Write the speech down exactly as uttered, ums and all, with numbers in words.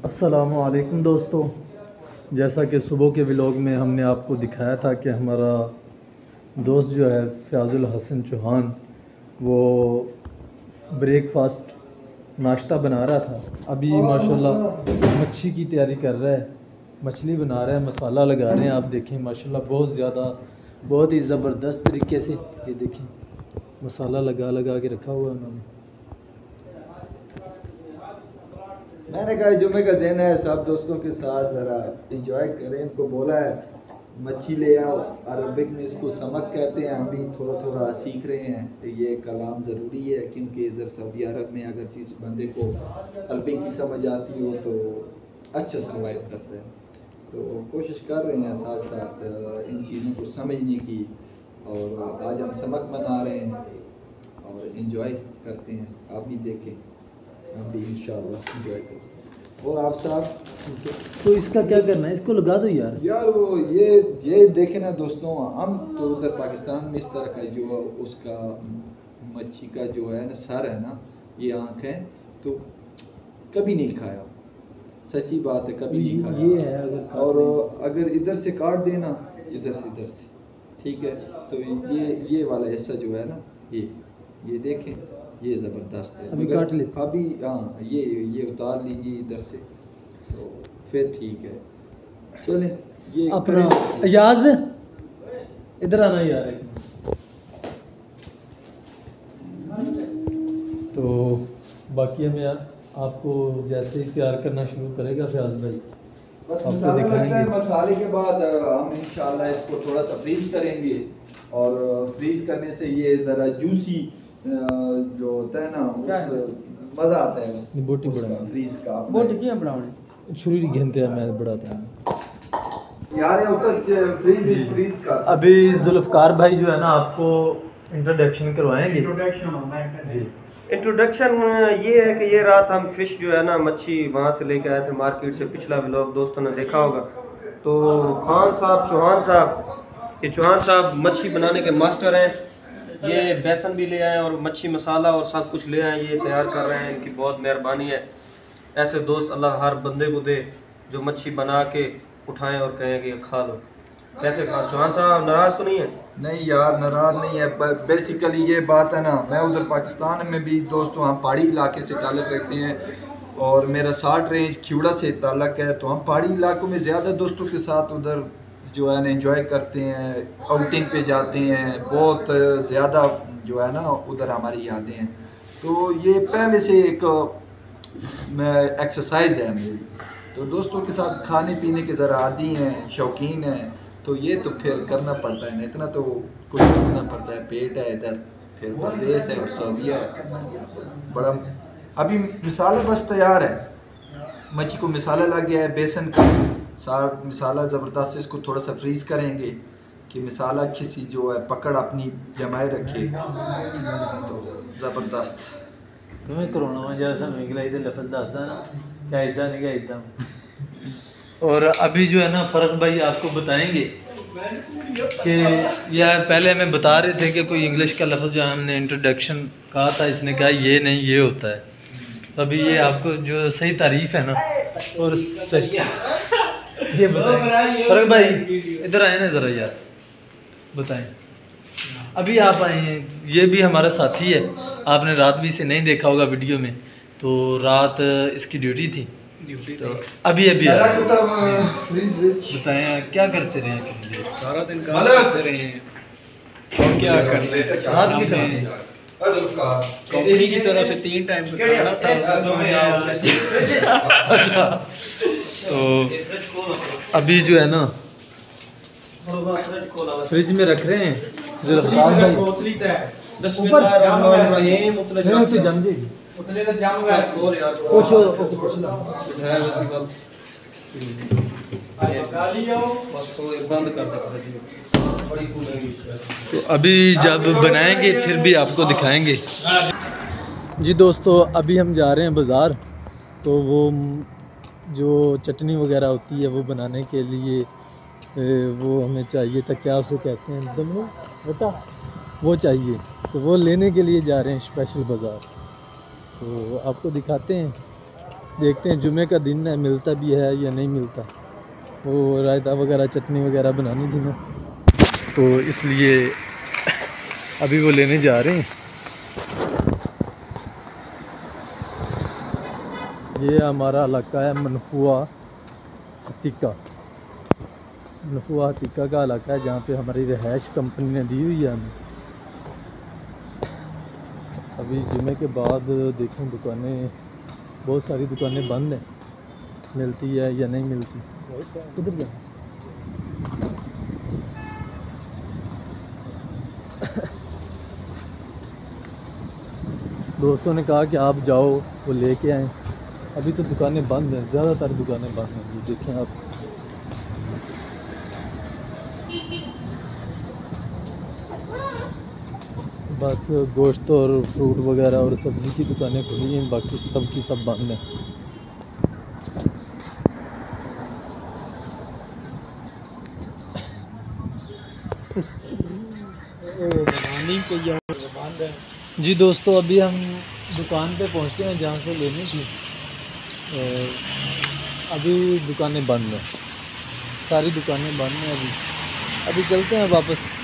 अस्सलामु अलैकुम दोस्तों, जैसा कि सुबह के व्लॉग में हमने आपको दिखाया था कि हमारा दोस्त जो है फ़याज़ुल हसन चौहान वो ब्रेकफास्ट नाश्ता बना रहा था। अभी माशाल्लाह मच्छी की तैयारी कर रहा है, मछली बना रहा है, मसाला लगा रहे हैं। आप देखें माशाल्लाह बहुत ज़्यादा बहुत ही ज़बरदस्त तरीके से ये देखें मसाला लगा लगा के रखा हुआ है उन्होंने। मैंने कहा जुम्मे का दिन है, सब दोस्तों के साथ ज़रा इंजॉय करें। इनको बोला है मच्छी ले आओ, अरबिक में इसको समक कहते हैं। हम भी थोड़ा थोड़ा सीख रहे हैं। ये कलाम ज़रूरी है क्योंकि इधर सऊदी अरब में अगर जिस बंदे को अरबिक की समझ आती हो तो अच्छा सर्वाइव करता है। तो कोशिश कर रहे हैं साथ साथ इन चीज़ों को समझने की। और आज हम समक बना रहे हैं और इंजॉय करते हैं। आप भी देखें, हम भी इंशाल्लाह इंजॉय करें। और आप साहब तो इसका क्या करना है? इसको लगा दो यार। यार वो ये ये देखें ना दोस्तों, हम तो उधर पाकिस्तान में इस तरह का जो उसका मच्छी का जो है ना सर है ना, ये आँख है, तो कभी नहीं खाया। सच्ची बात है, कभी नहीं खाया। ये है अगर और अगर इधर से काट देना, इधर से इधर से, ठीक है, तो ये ये वाला हिस्सा जो है ना, ये ये देखें, ये ज़बरदस्त है। अभी काट ले, अभी हाँ ये ये उतार लीजिए इधर से, तो फिर ठीक है। चलें ये अपना अयाज इधर आना यार। तो बाकी हमें यार आपको जैसे ही तैयार करना शुरू करेगा फ़याज़ भाई बस आपको मसाला दिखाएंगे। मसाले के बाद हम इंशाल्लाह इसको थोड़ा सा फ्रीज करेंगे। और फ्रीज करने से ये ज़रा जूसी जो होता है ना, मज़ा आता है। बोटी बड़ा फ्रीज का बोटी क्या बनाने छुरी घंटे मैं बढ़ाता हूँ यार फ्रीज फ्रीज का। अभी जुल्फ़कार भाई जो है ना आपको इंट्रोडक्शन करवाएंगे। जी इंट्रोडक्शन ये है कि ये रात हम फ़िश जो है ना मच्छी वहाँ से लेके आए थे मार्केट से। पिछला व्लॉग दोस्तों ने देखा होगा। तो खान साहब चौहान साहब, ये चौहान साहब मच्छी बनाने के मास्टर हैं। ये बेसन भी ले आए और मच्छी मसाला और सब कुछ ले आए, ये तैयार कर रहे हैं। इनकी बहुत मेहरबानी है। ऐसे दोस्त अल्लाह हर बंदे को दे जो मच्छी बना के उठाएं और कहें कि खा लो। कैसे खा चौहान साहब नाराज़ तो नहीं है? नहीं यार नाराज़ नहीं है। बेसिकली ये बात है ना, मैं उधर पाकिस्तान में भी दोस्तों हम पहाड़ी इलाके से ताल्लुक़ रखते हैं और मेरा साठ रेंज खिवड़ा से ताल्लुक़ है। तो हम पहाड़ी इलाकों में ज़्यादा दोस्तों के साथ उधर जो है ना एंजॉय करते हैं, आउटिंग पे जाते हैं। बहुत ज़्यादा जो है ना उधर हमारी यादें हैं। तो ये पहले से एक एक्सरसाइज है मेरी। तो दोस्तों के साथ खाने पीने के ज़रा आदी हैं, शौकीन हैं, तो ये तो फिर करना पड़ता है ना, इतना तो कुछ करना पड़ता है। पेट है इधर, फिर परदेश है और सऊदीया है बड़ा। अभी मिसाला बस तैयार है, मच्छी को मिसाला लग गया है बेसन का सारा मिसाला ज़बरदस्त। इसको थोड़ा सा फ्रीज़ करेंगे कि मिसाला अच्छी सी जो है पकड़ अपनी जमाए रखे, तो ज़बरदस्त। तुम्हें कोरोना में जैसा मिगला इधर लफ्ज़ दसदा क्या इदा नहीं क्या इदा। और अभी जो है ना फ़र्क भाई आपको बताएंगे कि यार पहले हमें बता रहे थे कि कोई इंग्लिश का लफ्ज़ जो हमने इंट्रोडक्शन कहा था, इसने कहा ये नहीं ये होता है। तो अभी ये आपको जो सही तारीफ़ है ना और सही ये बताएं फ़र्क भाई इधर आए ना ज़रा यार बताएं। अभी आप आए हैं, ये भी हमारा साथी है। आपने रात भी इसे नहीं देखा होगा वीडियो में। तो रात इसकी ड्यूटी थी, तो अभी अभी बताएं क्या करते रहे हैं? सारा दिन काम करते रहे हैं और क्या कर रहे हैं। रात की टाइम कंपनी की तरफ से तीन टाइम पे खाना था। तो अभी जो है ना फ्रिज में रख रहे हैं जुल्फ़कार भाई। तो जम जाएगी पूछो पूछ लो। तो अभी जब बनाएंगे फिर भी आपको दिखाएंगे। जी दोस्तों अभी हम जा रहे हैं बाज़ार। तो वो जो चटनी वगैरह होती है वो बनाने के लिए वो हमें चाहिए था, क्या उसे कहते हैं दमू बेटा, वो चाहिए। तो वो लेने के लिए जा रहे हैं स्पेशल बाज़ार। तो आपको दिखाते हैं देखते हैं जुमे का दिन है, मिलता भी है या नहीं मिलता। वो रायता वगैरह चटनी वगैरह बनानी थी ना, तो इसलिए अभी वो लेने जा रहे हैं। ये हमारा इलाका है मनफुआ अतीका। मनफुआ अतीका का इलाका है जहाँ पे हमारी रिहाइश कंपनी ने दी हुई है हमें। अभी जुमे के बाद देखें दुकानें, बहुत सारी दुकानें बंद हैं, मिलती है या नहीं मिलती। किधर गया? दोस्तों ने कहा कि आप जाओ वो लेके आएँ। अभी तो दुकानें बंद हैं, ज़्यादातर दुकानें बंद हैं। ये देखें आप, बस गोश्त और फ्रूट वगैरह और सब्ज़ी की दुकानें खुली हैं, बाकी सब की सब बंद हैं। जी दोस्तों, अभी हम दुकान पे पहुंचे हैं जहाँ से लेनी थी। अभी दुकानें बंद हैं, सारी दुकानें बंद हैं। अभी अभी चलते हैं वापस।